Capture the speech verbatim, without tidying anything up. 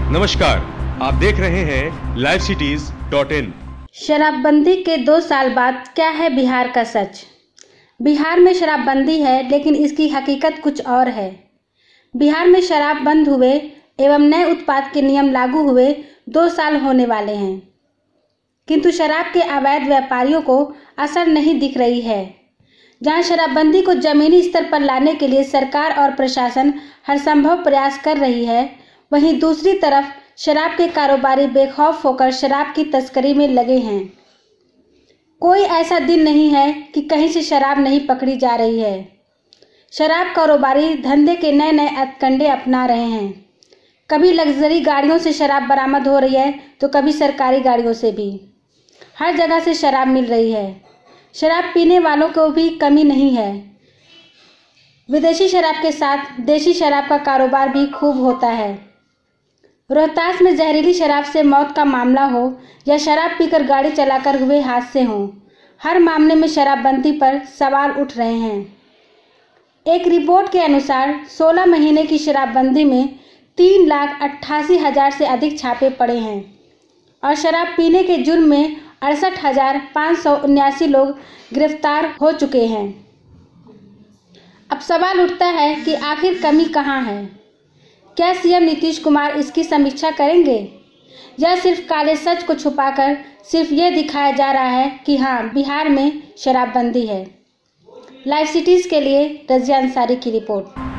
नमस्कार, आप देख रहे हैं लाइव सिटीज डॉट इन। शराबबंदी के दो साल बाद क्या है बिहार का सच। बिहार में शराबबंदी है, लेकिन इसकी हकीकत कुछ और है। बिहार में शराब बंद हुए एवं नए उत्पाद के नियम लागू हुए दो साल होने वाले हैं, किंतु शराब के अवैध व्यापारियों को असर नहीं दिख रही है। जहां शराबबंदी को जमीनी स्तर पर लाने के लिए सरकार और प्रशासन हर संभव प्रयास कर रही है, वहीं दूसरी तरफ शराब के कारोबारी बेखौफ होकर शराब की तस्करी में लगे हैं। कोई ऐसा दिन नहीं है कि कहीं से शराब नहीं पकड़ी जा रही है। शराब कारोबारी धंधे के नए नए हथकंडे अपना रहे हैं। कभी लग्जरी गाड़ियों से शराब बरामद हो रही है, तो कभी सरकारी गाड़ियों से भी। हर जगह से शराब मिल रही है। शराब पीने वालों को भी कमी नहीं है। विदेशी शराब के साथ देशी शराब का कारोबार भी खूब होता है। रोहतास में जहरीली शराब से मौत का मामला हो या शराब पीकर गाड़ी चलाकर हुए हादसे हों, हर मामले में शराबबंदी पर सवाल उठ रहे हैं। एक रिपोर्ट के अनुसार सोलह महीने की शराबबंदी में तीन लाख अट्ठासी हजार से अधिक छापे पड़े हैं और शराब पीने के जुर्म में अड़सठ हजार पाँच सौ उन्यासी लोग गिरफ्तार हो चुके हैं। अब सवाल उठता है कि आखिर कमी कहाँ है। क्या सीएम नीतीश कुमार इसकी समीक्षा करेंगे, या सिर्फ काले सच को छुपाकर सिर्फ ये दिखाया जा रहा है कि हाँ, बिहार में शराबबंदी है। लाइव सिटीज के लिए रजिया अंसारी की रिपोर्ट।